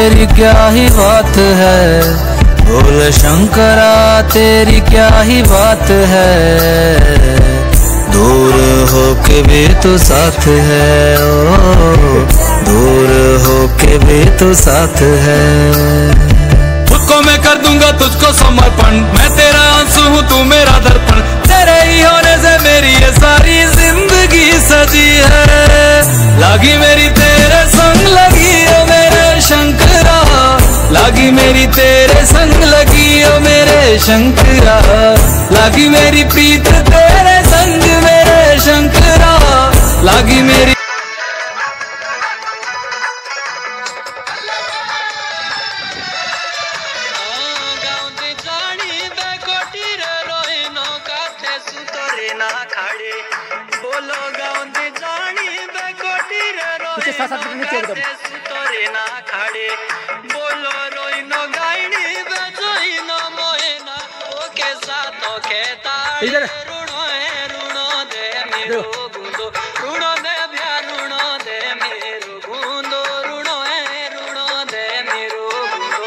तेरी क्या ही बात है, भोले शंकरा तेरी क्या ही बात है। दूर हो के भी तू साथ है, ओ दूर हो के भी तू साथ है। खुद को मैं कर दूंगा तुझको समर्पण, मैं तेरा आंसू हूँ तू मेरा दर्पण। तेरे ही होने से मेरी ये सारी जिंदगी सजी है। लागी मेरी तेरे संग लगी ओ मेरे शंकरा, लागी मेरी तेरे संग लगी ओ मेरे शंकरा, लागी मेरी प्रीत तेरे संग मेरे शंकरा, लागी मेरी। बोलो गाँव जानी बेकोटी रे रोई ना खाड़े, बोलो रोई नो गायनी बेजोई नो मोयना, ओके साथों के ताड़ी रुणो है रुणो दे मेरो गुंदो, रुणो दे भ्या रुणो दे मेरो गुंदो, रुणो है रुणो दे मेरो गुंदो।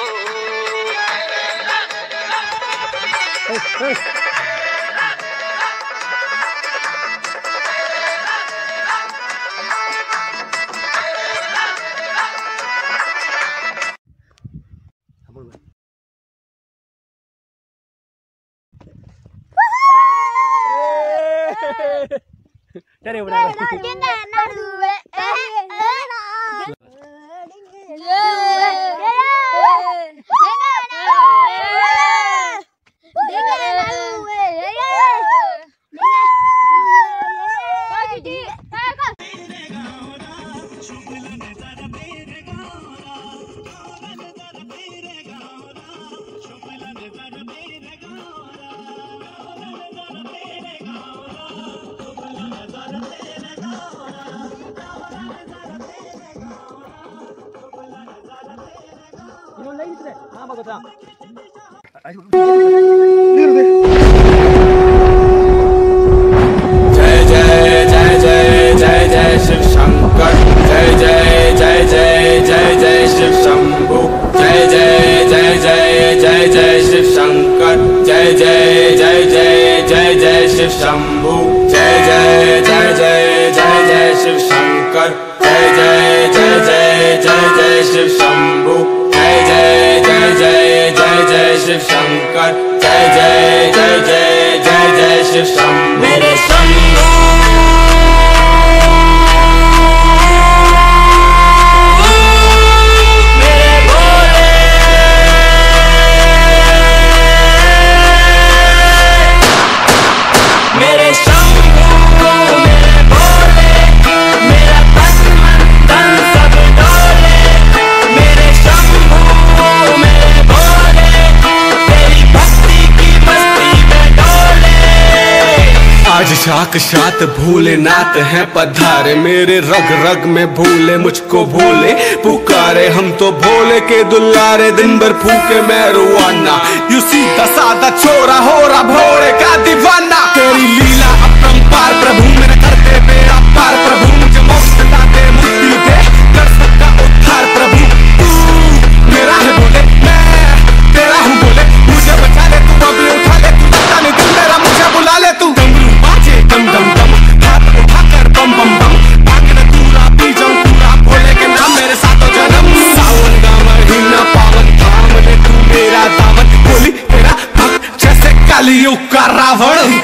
जय जय जय जय जय जय शिव शंकर, जय जय जय जय जय जय शिव शंभु, जय जय जय जय जय जय शिव शंकर, जय जय जय जय जय जय शिव शंभु, जय जय जय जय जय जय शिव शंकर, जय जय जय जय जय जय शिव शंभु, जय जय जय जय जय जय शिव शंकर, जय जय जय जय जय जय शिव शंभु। मेरे शंभु मेरे भोले, मेरे शंभु मेरे भोले, मेरा तन मन धन सब डोले, मेरे शंभु मेरे भोले, तेरी भक्ति की मस्ती में डोले। आज साक्षात भोलेनाथ हैं पधारे, मेरे रग रग में भूले मुझको भोले पुकारे। हम तो भोले के दुलारे, दिन भर फूके मैरुआना, यू सीधा साधा छोरा हो रहा भोले का दीवाना। तेरी लीला अपरंपार प्रभु, मेरे करते बेड़ा पार प्रभु, मुझे मोक्ष दिलाते मुक्ति दे, कर सबका उद्धार प्रभु। तू मेरा है भोले, मैं तेरा हूँ भोले, मुझे बचा ले तू, अभी उठा ले तू, लगता नहीं दिल मेरा, मुझे बुला ले तू। डमरू बाजे डम डम डम, हाथ उठाकर बम बम बम, भागने दूरा पी जाऊं पूरा, भोले के नाम मेरे साथों जन्म। सावन का महीना पावन, थाम ले तू मेरा दामन, बोली तेरा भक्त जैसे कलयुग का रावण।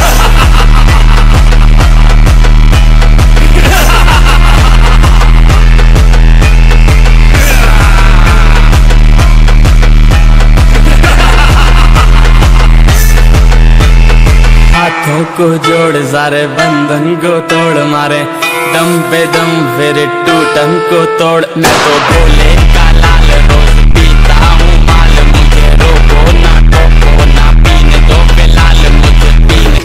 हाथों को जोड़ सारे बंधन को तोड़, मारे दम पे दम फिर टूटन को तोड़। मैं तो भोले का लाल रोज पीता हूँ माल, मुझे रोको ना टोको ना पीने दो फिलहाल मुझे पीने।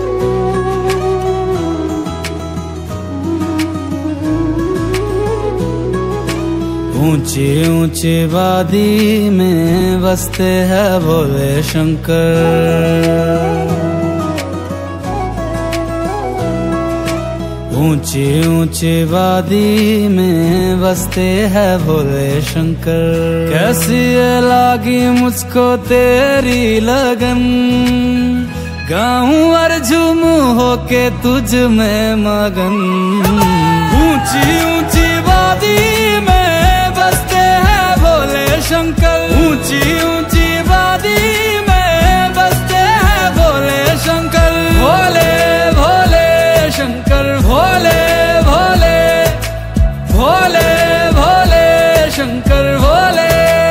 ऊंची ऊंची वादी में बसते हैं भोले शंकर, ऊंची ऊंची वादी में बसते हैं भोले शंकर। कैसी ये लागी मुझको तेरी लगन, गाऊं और झूमूं होके तुझ में मगन। ऊंची ऊंची वादी में बसते हैं भोले शंकर, ऊंची ऊंची वादी में बसते हैं भोले शंकर। भोले भोले शंकर, भोले भोले भोले भोले शंकर भोले।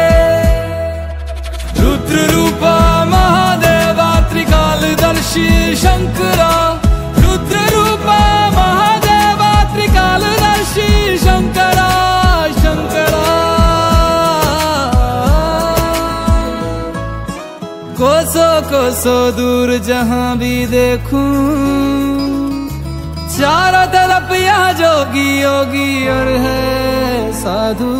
रुद्र रूपा महादेवा त्रिकालदर्शी शंकरा, रुद्र रूपा महादेवा त्रिकालदर्शी शंकरा शंकरा। कोसों कोसों दूर जहां भी देखूं, चारों तरफ यहाँ जोगी योगी और है साधु।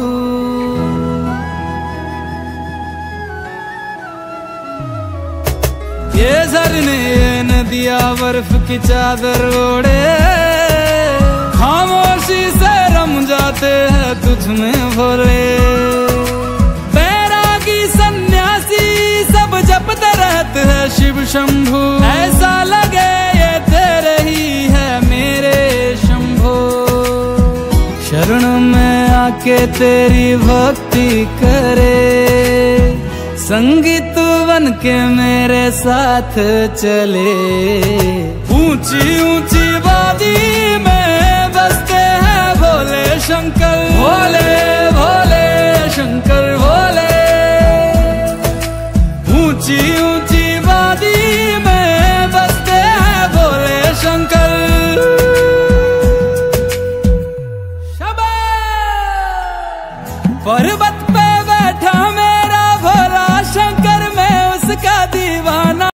ये झरने ये नदियाँ बर्फ की चादर ओढ़े, खामोशी से रम जाते हैं तुझ में भोले। बैरागी सन्यासी सब जपते रहते हैं शिव शंभु, ऐसा लगे ये तेरे ही है मेरे शंभो। शरण में आके तेरी भक्ति करे, संगीत बन के मेरे साथ चले। ऊंची ऊंची वादी में बसते हैं भोले शंकर, भोले भोले शंकर भोले। ऊंची ऊंची वादी में बसते हैं भोले शंकर। शाबाश। पर्वत